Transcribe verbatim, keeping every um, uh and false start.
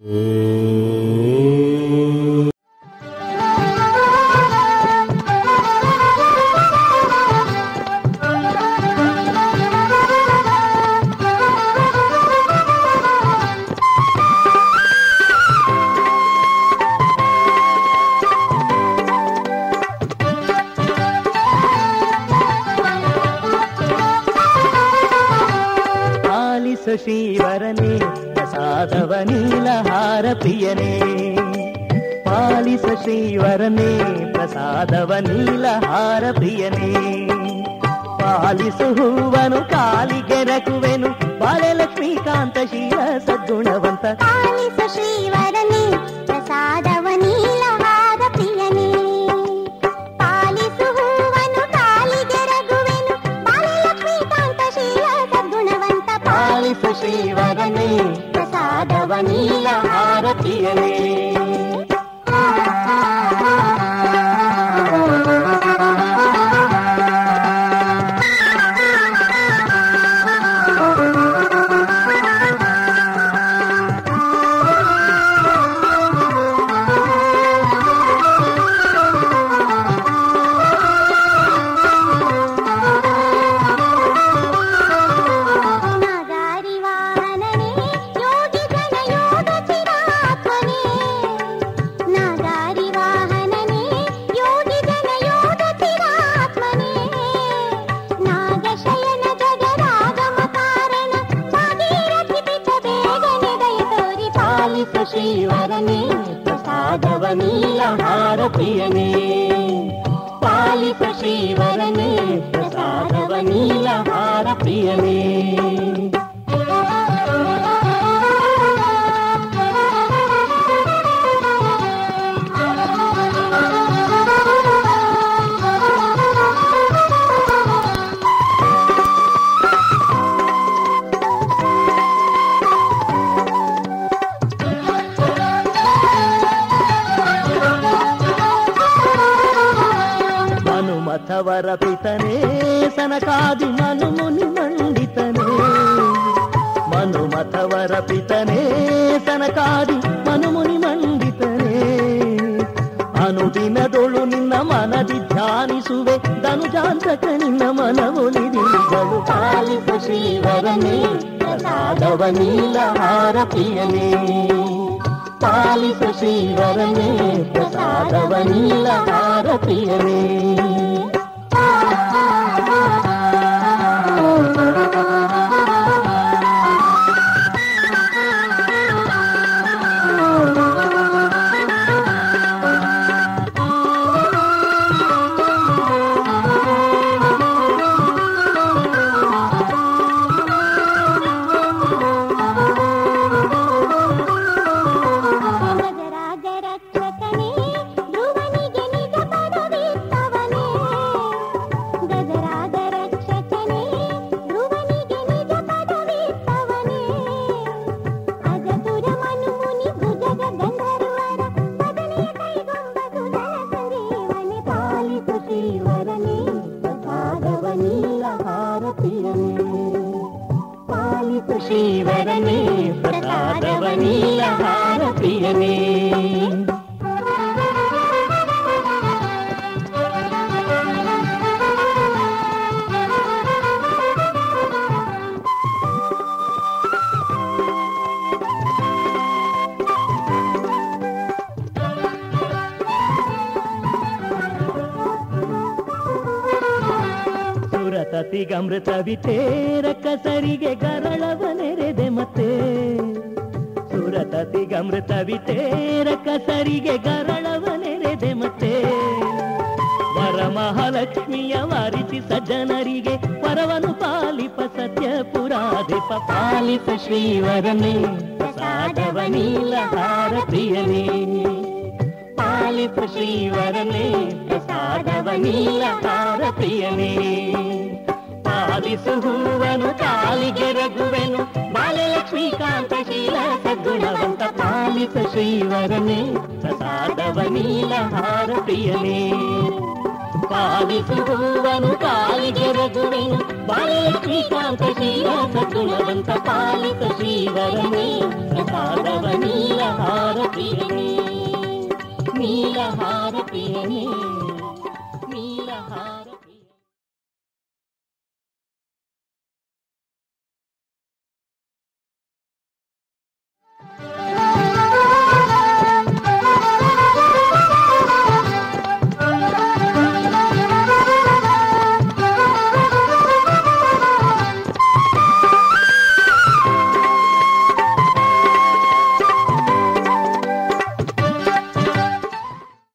ಶ್ರೀವರನೇ ಪ್ರಸಾದವ ನೀಲಹಾರ ಪ್ರಿಯನೇ, ಪಾಲಿಸ ಶ್ರೀವರನೇ ಪ್ರಸಾದವ ನೀಲಹಾರ ಪ್ರಿಯನೇ, ಪಾಲಿಸು ಹೂವನು ಕಾಲಿಗೆರಕುವೆನು ಬಾಳೆ ಲಕ್ಷ್ಮೀಕಾಂತ ಶೀಲ ಸದ್ಗುಣವಂತ, ಪಾಲಿಸ ಶ್ರೀವರನೇ ಪ್ರಸಾದವ ನೀಲಹಾರ ಪ್ರಿಯನೇ, ಪಾಲಿಸು ಹೂವನು ಕಾಲಿಗೆರಗುವೆನು ಬಾಳೆ ಲಕ್ಷ್ಮೀಕಾಂತ ಶೀಲ ಸದ್ಗುಣವಂತ, ಪಾಲಿಸ ಶ್ರೀವರನೇ ಪ್ರಸಾದವ ನೀಲಹಾರ ಪ್ರಿಯನೇ. ಶ್ರೀವರನೇ ಪ್ರಸಾದವ ನೀಲಹಾರ ಪ್ರಿಯನೇ, ಪಾಲಿಸ ಶ್ರೀವರನೇ ಪ್ರಸಾದವ ನೀಲಹಾರ ಪ್ರಿಯನೇ. ಮಥವರ ಪಿತನೇ ಸನಕಾದಿ ಮನು ಮುನಿ ಮಂಡಿತನೇ, ಮನು ಮಥವರ ಪಿತನೇ ಸನಕಾದಿ ಮನು ಮುನಿ ಮಂಡಿತನೇ, ಅನುದಿನದೊಳು ನಿನ್ನ ಮನದಿ ಧ್ಯಾನಿಸುವೆ ಧನುಜಾಂತಕ ನಿನ್ನ ಮನವೊಲಿದಿಗಳು, ಪಾಲಿಸ ಶ್ರೀವರನೇ ಪ್ರಸಾದವ ನೀಲಹಾರ ಪ್ರಿಯನೇ, ಪಾಲಿಸ ಶ್ರೀವರನೇ ಪ್ರಸಾದವ ನೀಲಹಾರ ಪ್ರಿಯನೇ. ಶ್ರೀವರನೇ ಪ್ರಸಾದವ ನೀಲಹಾರ ಪ್ರಿಯನೇ. ಸುರತತಿಗಮೃತವಿತೇರ ಕಸರಿಗೆ ಗರಳವ ನೆರೆದೆ ಮತ್ತೆ, ಸುರತತಿಗಮೃತವಿತೇರ ಕಸರಿಗೆ ಗರಳವ ನೆರೆದೆ ಮತ್ತೆ, ವರಮಹಾಲಕ್ಷ್ಮಿಯ ವಾರಿಸಿ ಸಜ್ಜನರಿಗೆ ವರವನ್ನು ಪಾಲಿಪ ಸತ್ಯ ಪುರಾಧಿಪ, ಪಾಲಿಪ ಶ್ರೀವರನೇ ಪ್ರಸಾದವ ನೀಲಹಾರ ಪ್ರಿಯನೇ, ಪಾಲಿಪ ಶ್ರೀವರನೇ ಪ್ರಸಾದವ ನೀಲಹಾರ ಪ್ರಿಯನೇ, ಪಾಲಿಸು ಹೂವನು ಕಾಲಿಗೆರಗುವೆನು ಬಾಲೆ ಲಕ್ಷ್ಮೀಕಾಂತ ಶೀಲ ಸದ್ಗುಣವಂತ, ಪಾಲಿಸ ಶ್ರೀವರನೇ ಪ್ರಸಾದವ ನೀಲಹಾರ ಪ್ರಿಯನೇ, ಪಾಲಿಸು ಹೂವನು ಕಾಲಿಗೆರಗುವೆನು ಬಾಲಲಕ್ಷ್ಮೀಕಾಂತ ಶ್ರೀವಾಸ ಗುಣವಂತ ಪಾಲಿತ ಶ್ರೀವರನೇ ಪ್ರಸಾದವ ನೀಲಹಾರ ಪ್ರಿಯನೇ ನೀಲಹಾರ ಪ್ರಿಯನೇ ನೀಲಹಾರ